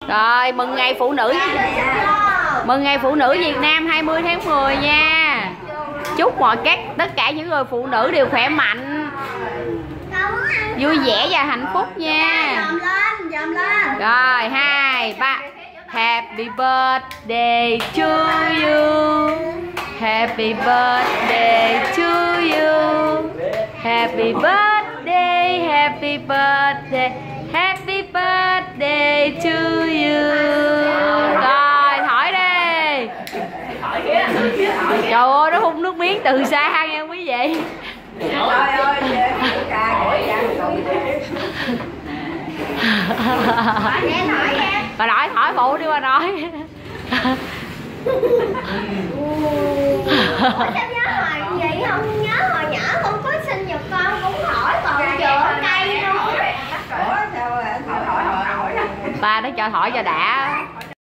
Rồi mừng ngày phụ nữ. Mừng ngày phụ nữ Việt Nam 20 tháng 10 nha. Chúc tất cả những người phụ nữ đều khỏe mạnh, vui vẻ và hạnh phúc nha. Rồi 2, 3. Happy birthday to you. Happy birthday to you. Happy birthday, happy birthday, happy birthday to you. Rồi thổi đi. Trời ơi, nó hút nước miếng từ xa nha quý vị. Bà nội thổi phụ đi bà nội. Sao nhớ hồi vậy không? Nhớ hồi nhỏ con có sinh nhật con cũng thổi còn chữa cây luôn. Ba nó cho thổi cho đã.